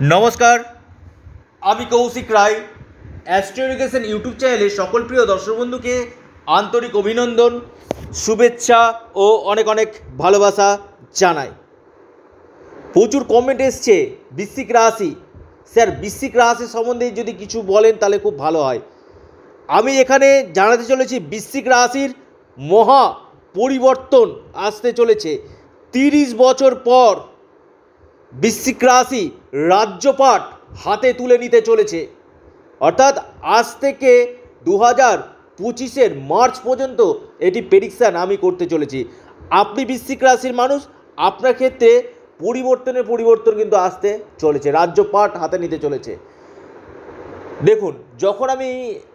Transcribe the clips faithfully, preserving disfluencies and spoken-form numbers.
নমস্কার, আমি Kaushik Roy. Astro education YouTube চ্যানেলে সকল প্রিয় দর্শক বন্ধুকে আন্তরিক অভিনন্দন, শুভেচ্ছা ও অনেক অনেক ভালোবাসা জানাই। প্রচুর কমেন্ট এসছে বৃশ্চিক রাশি, স্যার বৃশ্চিক রাশি সম্বন্ধে যদি কিছু বলেন তাহলে খুব ভালো হয়। আমি এখানে জানাতে চলেছি বৃশ্চিক রাশির মহা পরিবর্তন আসতে চলেছে। তিরিশ বছর পর বৃশ্চিক রাশি রাজ্যপাট হাতে তুলে নিতে চলেছে। অর্থাৎ আজ থেকে দু হাজার পঁচিশের মার্চ পর্যন্ত এটি প্রেডিকশান আমি করতে চলেছি। আপনি বৃশ্চিক রাশির মানুষ, আপনার ক্ষেত্রে পরিবর্তনের পরিবর্তন কিন্তু আসতে চলেছে, রাজ্যপাট হাতে নিতে চলেছে। দেখুন, যখন আমি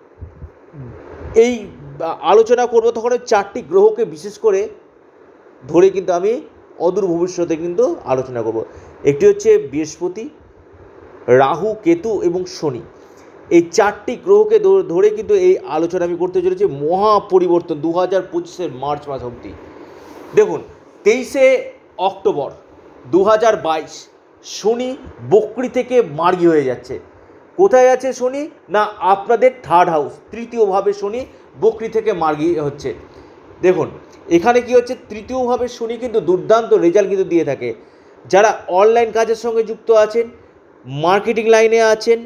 এই আলোচনা করব তখন ওই চারটি গ্রহকে বিশেষ করে ধরে কিন্তু আমি অদূর ভবিষ্যতে কিন্তু আলোচনা করব। একটি হচ্ছে বৃহস্পতি, রাহু, কেতু এবং শনি। এই চারটি গ্রহকে ধরে কিন্তু এই আলোচনা আমি করতে চলেছি। মহা পরিবর্তন দু হাজার পঁচিশের মার্চ মাস অবধি। দেখুন, তেইশে অক্টোবর দু হাজার বাইশ শনি বক্রী থেকে মার্গী হয়ে যাচ্ছে। কোথায় আছে শনি? না, আপনাদের থার্ড হাউস, তৃতীয়ভাবে শনি বক্রী থেকে মার্গী হচ্ছে। দেখুন, এখানে কি হচ্ছে, তৃতীয়ভাবে শনি কিন্তু দুর্দান্ত রেজাল্ট কিন্তু দিয়ে থাকে। যারা অনলাইন কাজের সঙ্গে যুক্ত আছেন, মার্কেটিং লাইনে আছেন,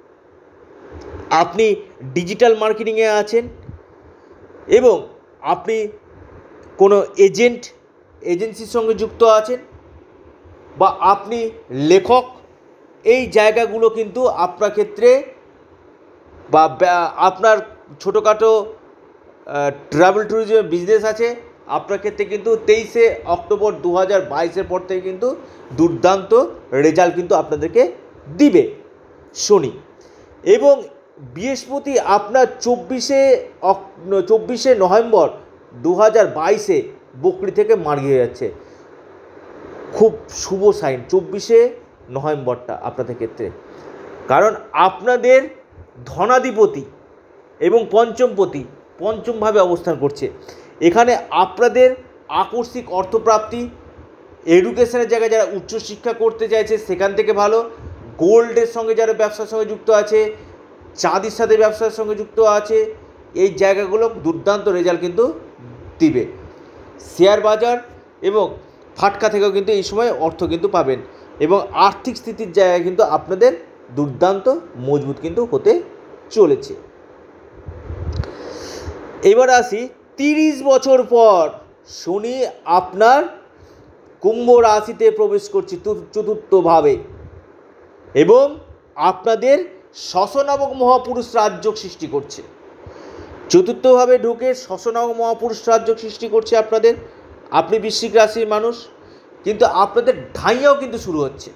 আপনি ডিজিটাল মার্কেটিংয়ে আছেন এবং আপনি কোনো এজেন্ট এজেন্সির সঙ্গে যুক্ত আছেন বা আপনি লেখক, এই জায়গাগুলো কিন্তু আপনার ক্ষেত্রে বা আপনার ছোটোখাটো ট্রাভেল ট্যুরিজমের বিজনেস আছে, আপনার ক্ষেত্রে কিন্তু তেইশে অক্টোবর দু হাজার বাইশের পর থেকে কিন্তু দুর্দান্ত রেজাল্ট কিন্তু আপনাদেরকে দিবে শনি। এবং বৃহস্পতি আপনার চব্বিশে চব্বিশে নভেম্বর দু হাজার বাইশে বক্রী থেকে মার্গী হয়ে যাচ্ছে। খুব শুভ সাইন চব্বিশে নভেম্বরটা আপনাদের ক্ষেত্রে, কারণ আপনাদের ধনাধিপতি এবং পঞ্চমপতি পঞ্চমভাবে অবস্থান করছে। এখানে আপনাদের আকস্মিক অর্থপ্রাপ্তি, এডুকেশনের জায়গায় যারা উচ্চশিক্ষা করতে চাইছে সেখান থেকে ভালো, গোল্ডের সঙ্গে যারা ব্যবসার সঙ্গে যুক্ত আছে, চাঁদির সাথে ব্যবসার সঙ্গে যুক্ত আছে, এই জায়গাগুলো দুর্দান্ত রেজাল্ট কিন্তু দিবে। শেয়ার বাজার এবং ফাটকা থেকেও কিন্তু এই সময় অর্থ কিন্তু পাবেন এবং আর্থিক স্থিতির জায়গায় কিন্তু আপনাদের দুর্দান্ত মজবুত কিন্তু হতে চলেছে। এবার আসি, তিরিশ বছর পর শনি আপনার কুম্ভ রাশিতে প্রবেশ করছে চতুর্থভাবে এবং আপনাদের শ্বশনামক মহাপুরুষ রাজযোগ সৃষ্টি করছে। চতুর্থভাবে ঢুকে শ্বশনামক মহাপুরুষ রাজযোগ সৃষ্টি করছে আপনাদের। আপনি বৃশ্চিক রাশির মানুষ, কিন্তু আপনাদের ঢাইয়াও কিন্তু শুরু হচ্ছে।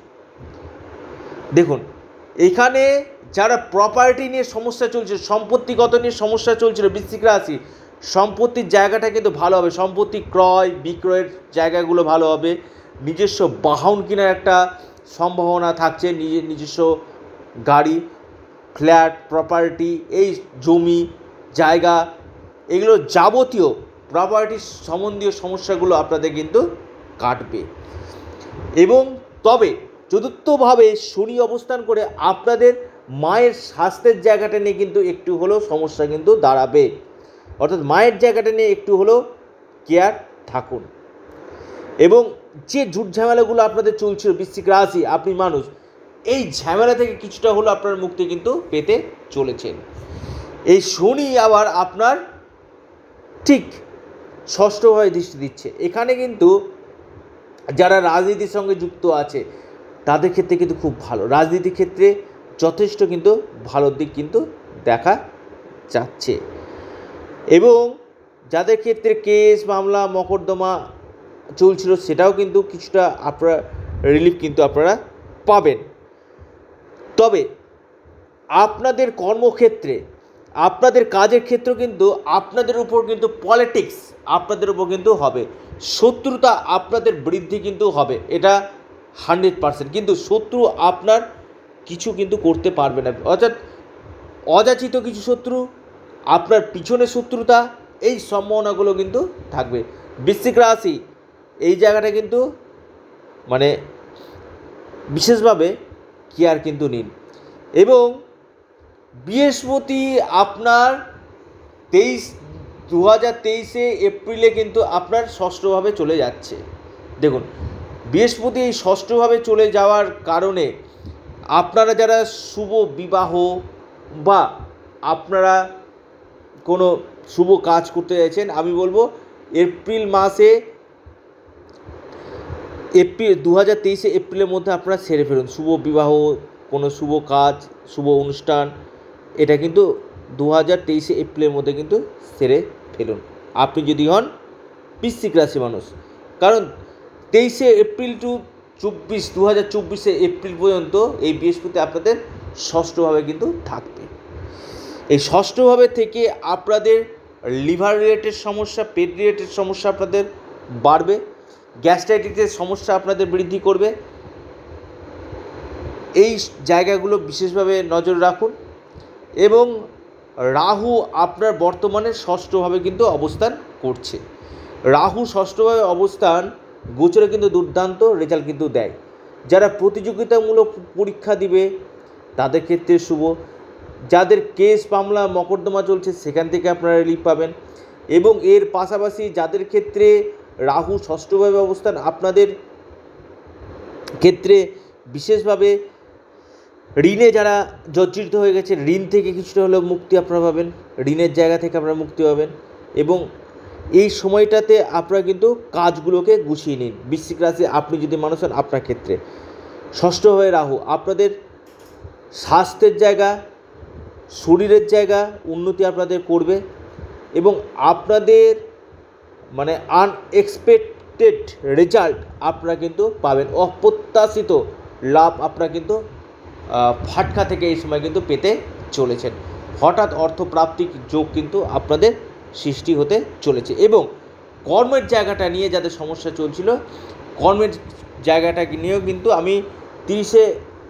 দেখুন, এখানে যারা প্রপার্টি নিয়ে সমস্যা চলছে, সম্পত্তিগত নিয়ে সমস্যা চলছিল বৃশ্চিক রাশি, সম্পত্তির জায়গাটা কিন্তু ভালো হবে। সম্পত্তি ক্রয় বিক্রয়ের জায়গাগুলো ভালো হবে। নিজস্ব বাহন কেনার একটা সম্ভাবনা থাকছে, নিজের নিজস্ব গাড়ি, ফ্ল্যাট, প্রপার্টি, এই জমি জায়গা, এগুলো যাবতীয় প্রপার্টির সম্বন্ধীয় সমস্যাগুলো আপনাদের কিন্তু কাটবে। এবং তবে চতুর্থভাবে শনি অবস্থান করে আপনাদের মায়ের স্বাস্থ্যের জায়গাটা নিয়ে কিন্তু একটু হলেও সমস্যা কিন্তু দাঁড়াবে। অর্থাৎ মায়ের জায়গাটা নিয়ে একটু হলেও কেয়ার থাকুন। এবং যে ঝুট ঝামেলাগুলো আপনাদের চলছিল বৃশ্চিক রাশি, আপনি মানুষ, এই ঝামেলা থেকে কিছুটা হলেও আপনার মুক্তি কিন্তু পেতে চলেছেন। এই শনি আবার আপনার ঠিক ষষ্ঠভাবে দৃষ্টি দিচ্ছে। এখানে কিন্তু যারা রাজনীতির সঙ্গে যুক্ত আছে তাদের ক্ষেত্রে কিন্তু খুব ভালো, রাজনীতির ক্ষেত্রে যথেষ্ট কিন্তু ভালো দিক কিন্তু দেখা যাচ্ছে। এবং যাদের ক্ষেত্রে কেস মামলা মকদ্দমা চলছিল সেটাও কিন্তু কিছুটা আপনারা রিলিফ কিন্তু আপনারা পাবেন। তবে আপনাদের কর্মক্ষেত্রে, আপনাদের কাজের ক্ষেত্র কিন্তু আপনাদের উপর কিন্তু পলিটিক্স আপনাদের উপর কিন্তু হবে, শত্রুতা আপনাদের বৃদ্ধি কিন্তু হবে, এটা হান্ড্রেড পারসেন্ট। কিন্তু শত্রু আপনার কিছু কিন্তু করতে পারবে না। অর্থাৎ অযাচিত কিছু শত্রু, আপনার পিছনে শত্রুতা, এই সম্ভাবনাগুলো কিন্তু থাকবে। বৃশ্চিক রাশি এই জায়গাটা কিন্তু মানে বিশেষভাবে কেয়ার কিন্তু নিন। এবং বৃহস্পতি আপনার তেইশ দু হাজার তেইশে এপ্রিলে কিন্তু আপনার ষষ্ঠভাবে চলে যাচ্ছে। দেখুন, বৃহস্পতি এই ষষ্ঠভাবে চলে যাওয়ার কারণে আপনারা যারা শুভ বিবাহ বা আপনারা কোনো শুভ কাজ করতে চাইছেন, আমি বলবো এপ্রিল মাসে এপ্রিল দু হাজার তেইশে এপ্রিলের মধ্যে আপনারা সেরে ফেলুন। শুভ বিবাহ, কোনো শুভ কাজ, শুভ অনুষ্ঠান, এটা কিন্তু দু হাজার তেইশে এপ্রিলের মধ্যে কিন্তু সেরে ফেলুন আপনি যদি হন বৃশ্চিক রাশি মানুষ। কারণ তেইশে এপ্রিল টু চব্বিশ দু হাজার চব্বিশে এপ্রিল পর্যন্ত এই বৃহস্পতি আপনাদের ষষ্ঠভাবে কিন্তু থাকবে। এই ষষ্ঠভাবে থেকে আপনাদের লিভার রিলেটেড সমস্যা, পেট রিলেটেড সমস্যা আপনাদের বাড়বে, গ্যাস্ট্রাইটিসের সমস্যা আপনাদের বৃদ্ধি করবে। এই জায়গাগুলো বিশেষভাবে নজর রাখুন। এবং রাহু আপনার বর্তমানে ষষ্ঠভাবে কিন্তু অবস্থান করছে। রাহু ষষ্ঠভাবে অবস্থান গোচরে কিন্তু দুর্দান্ত রেজাল্ট কিন্তু দেয়। যারা প্রতিযোগিতামূলক পরীক্ষা দিবে তাদের ক্ষেত্রে শুভ। যাদের কেস মামলা মকদ্দমা চলছে সেখান থেকে আপনারা রিলিফ পাবেন। এবং এর পাশাপাশি যাদের ক্ষেত্রে রাহু ষষ্ঠভাবে অবস্থান, আপনাদের ক্ষেত্রে বিশেষভাবে ঋণে যারা জর্জরিত হয়ে গেছে, ঋণ থেকে কিছুটা হলেও মুক্তি আপনারা পাবেন, ঋণের জায়গা থেকে আপনারা মুক্তি পাবেন। এবং এই সময়টাতে আপনারা কিন্তু কাজগুলোকে গুছিয়ে নিন। বৃশ্চিক রাশি আপনি যদি মানুষ হন, আপনার ক্ষেত্রে ষষ্ঠভাবে রাহু আপনাদের স্বাস্থ্যের জায়গা, শরীরের জায়গা উন্নতি আপনাদের করবে। এবং আপনাদের মানে আনএক্সপেক্টেড রেজাল্ট আপনারা কিন্তু পাবেন। অপ্রত্যাশিত লাভ আপনারা কিন্তু ফাটকা থেকে এই সময় কিন্তু পেতে চলেছেন। হঠাৎ অর্থপ্রাপ্তির যোগ কিন্তু আপনাদের সৃষ্টি হতে চলেছে। এবং কর্মের জায়গাটা নিয়ে যাদের সমস্যা চলছিল, কর্মের জায়গাটা নিয়েও কিন্তু আমি তিরিশে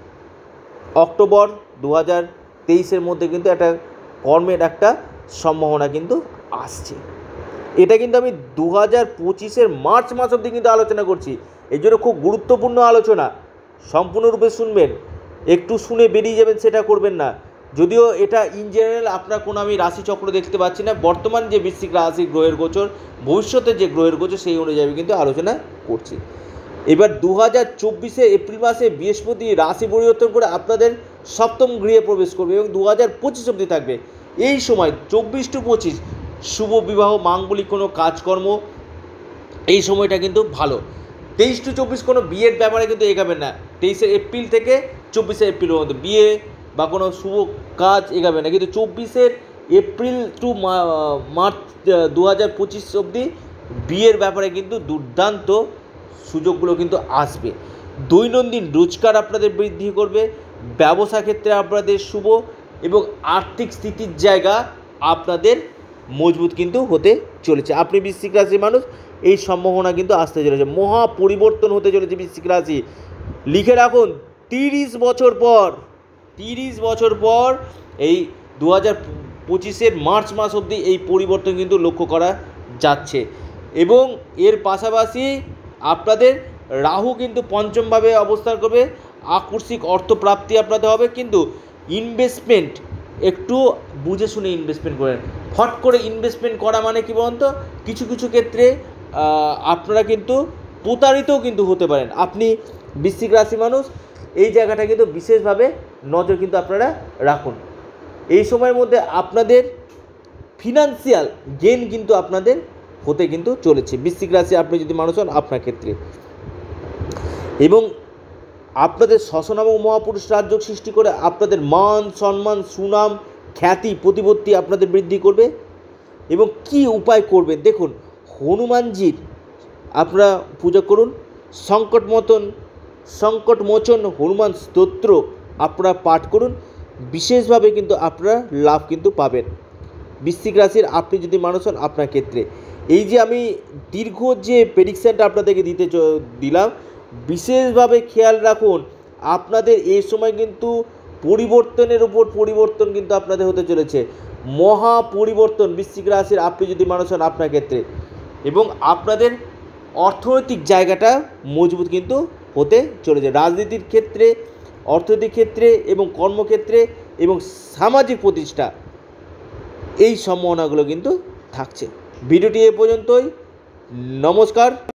অক্টোবর দু হাজার তেইশের মধ্যে কিন্তু একটা কর্মের একটা সম্ভাবনা কিন্তু আসছে। এটা কিন্তু আমি দু হাজার পঁচিশের মার্চ মাস অবধি কিন্তু আলোচনা করছি। এই জন্য খুব গুরুত্বপূর্ণ আলোচনা, সম্পূর্ণরূপে শুনবেন। একটু শুনে বেরিয়ে যাবেন সেটা করবেন না। যদিও এটা ইন জেনারেল আপনার কোনো আমি রাশিচক্র দেখতে পাচ্ছি না, বর্তমান যে বৃশ্চিক রাশি গ্রহের গোচর, ভবিষ্যতে যে গ্রহের গোচর সেই অনুযায়ী কিন্তু আলোচনা করছি। এবার দু হাজার চব্বিশে এপ্রিল মাসে বৃহস্পতি রাশি পরিবর্তন করে আপনাদের সপ্তম গৃহে প্রবেশ করবে এবং দু হাজার পঁচিশ অবধি থাকবে। এই সময় চব্বিশ টু পঁচিশ শুভ বিবাহ, মাঙ্গলিক কোনো কাজকর্ম, এই সময়টা কিন্তু ভালো। তেইশ টু চব্বিশ কোনো বিয়ের ব্যাপারে কিন্তু এগাবেন না। তেইশে এপ্রিল থেকে চব্বিশে এপ্রিল পর্যন্ত বিয়ে বা কোনো শুভ কাজ এগাবেন না। কিন্তু চব্বিশের এপ্রিল টু মার্চ দু হাজার পঁচিশ অবধি বিয়ের ব্যাপারে কিন্তু দুর্দান্ত সুযোগগুলো কিন্তু আসবে। দৈনন্দিন রোজগার আপনাদের বৃদ্ধি করবে, ব্যবসা ক্ষেত্রে আপনাদের শুভ এবং আর্থিক স্থিতির জায়গা আপনাদের মজবুত কিন্তু হতে চলেছে। আপনি বৃশ্চিক রাশির মানুষ, এই সম্ভাবনা কিন্তু আসতে চলেছে। মহা পরিবর্তন হতে চলেছে বৃশ্চিক রাশি। লিখে রাখুন, তিরিশ বছর পর তিরিশ বছর পর এই দু হাজার পঁচিশের মার্চ মাস অবধি এই পরিবর্তন কিন্তু লক্ষ্য করা যাচ্ছে। এবং এর পাশাপাশি আপনাদের রাহু কিন্তু পঞ্চমভাবে অবস্থান করবে। আকস্মিক অর্থপ্রাপ্তি আপনাদের হবে, কিন্তু ইনভেস্টমেন্ট একটু বুঝে শুনে ইনভেস্টমেন্ট করেন। ফট করে ইনভেস্টমেন্ট করা মানে কি বলুন তো, কিছু কিছু ক্ষেত্রে আপনারা কিন্তু প্রতারিতও কিন্তু হতে পারেন। আপনি বৃশ্চিক রাশি মানুষ, এই জায়গাটা কিন্তু বিশেষভাবে নজর কিন্তু আপনারা রাখুন। এই সময়ের মধ্যে আপনাদের ফিনান্সিয়াল গেইন কিন্তু আপনাদের হতে কিন্তু চলেছে বৃশ্চিক রাশি আপনি যদি মানুষ হন, আপনার ক্ষেত্রে। এবং আপনাদের শশনামক মহাপুরুষ রাজযোগ সৃষ্টি করে আপনাদের মান সম্মান, সুনাম, খ্যাতি, প্রতিপত্তি আপনাদের বৃদ্ধি করবে। এবং কি উপায় করবেন দেখুন, হনুমানজির আপনারা পূজা করুন, সংকট মতন সংকট মোচন হনুমান স্তোত্র আপনারা পাঠ করুন, বিশেষভাবে কিন্তু আপনারা লাভ কিন্তু পাবেন। বৃশ্চিক রাশির আপনি যদি মানুষ হন, আপনার ক্ষেত্রে এই যে আমি দীর্ঘ যে প্রেডিকশানটা আপনাদেরকে দিতে দিলাম, বিশেষভাবে খেয়াল রাখুন। আপনাদের এই সময় কিন্তু পরিবর্তনের উপর পরিবর্তন কিন্তু আপনাদের হতে চলেছে, মহা পরিবর্তন বৃশ্চিক রাশির আপনি যদি মানুষ হন, আপনার ক্ষেত্রে। এবং আপনাদের অর্থনৈতিক জায়গাটা মজবুত কিন্তু হতে চলেছে। রাজনীতির ক্ষেত্রে অর্থনৈতিক ক্ষেত্রে এবং কর্মক্ষেত্রে এবং সামাজিক প্রতিষ্ঠা, এই সম্ভাবনাগুলো কিন্তু থাকছে। ভিডিওটি এ পর্যন্তই। নমস্কার।